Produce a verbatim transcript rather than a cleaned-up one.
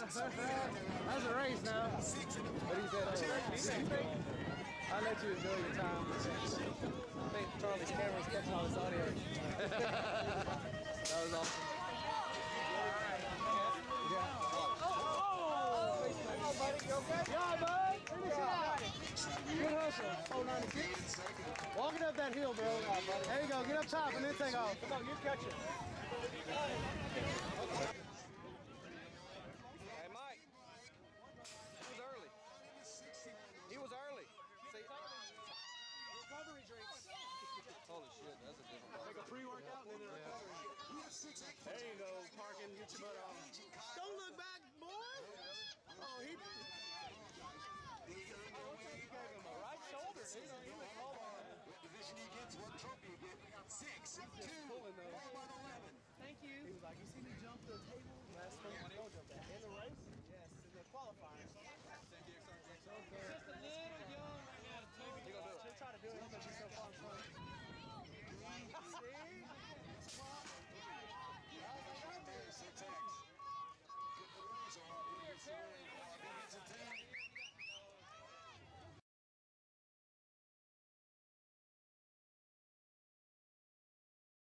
That's a race now. But he said, uh, I'll let you enjoy your time. I think Charlie's camera's catching all this audio. That was awesome. Yeah. Oh, buddy, you okay? Yeah, bud. Finish it out. Good hustle. Oh, ninety-six. Walking up that hill, bro. There you go. Get up top and then take off. Come on, you catch it. Hey, Mike. He was early. He was early. See? Recovery drinks. Holy shit, that's a different one. Like a pre-workout and then a recovery. There you go, parking, get your butt off. Don't look back, boy! Oh, he... Oh, okay, you gave him a right shoulder, dude. He was all on that. What division you get, what trophy you get. Six, two, eleven. Thank you. He was like, you see me jump the table? Last time I jump that. In the race? Yes, in the qualifiers.